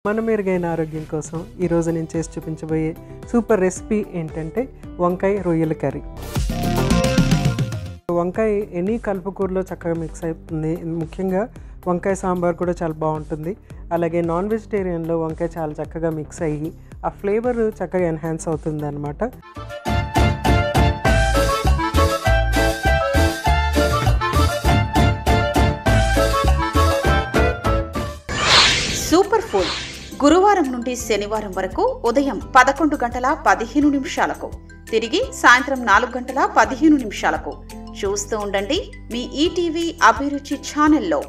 మన మెరుగైన ఆరోగ్యం కోసం ఈరోజు నేను చేసి చూపించబోయే సూపర్ రెసిపీ ఏంటంటే వంకాయ రొయ్యల కర్రీ. వంకాయ ఎనీ కలుపుకూరలో చక్కగా మిక్స్ అవుతుంది. ముఖ్యంగా వంకాయ సాంబార్ కూడా చాలా బాగుంటుంది. అలాగే నాన్ వెజిటేరియన్లో వంకాయ చాలా చక్కగా మిక్స్ అయ్యి ఆ ఫ్లేవర్ చక్కగా ఎన్హాన్స్ అవుతుంది అన్నమాట. సూపర్ ఫుడ్ గురువారం నుండి శనివారం వరకు ఉదయం 11:15 తిరిగి సాయంత్రం 4:15 చూస్తూ ఉండండి మీ ఈటీవీ అభిరుచి ఛానల్లో.